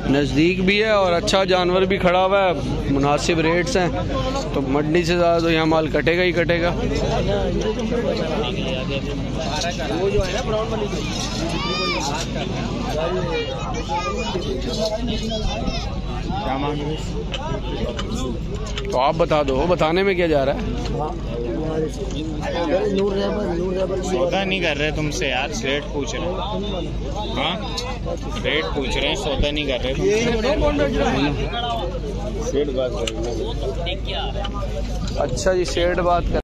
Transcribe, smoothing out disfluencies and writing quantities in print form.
नज़दीक भी है और अच्छा जानवर भी खड़ा हुआ है, मुनासिब रेट्स हैं, तो मंडी से ज़्यादा तो यहाँ माल कटेगा ही कटेगा। क्या मांग रहे? तो आप बता दो, बताने में क्या जा रहा है? सौदा नहीं कर रहे तुमसे यार, रेट पूछ रहे हैं। हाँ रेट पूछ रहे हैं, सौदा नहीं कर रहे तुमसे। अच्छा जी, शेड बात कर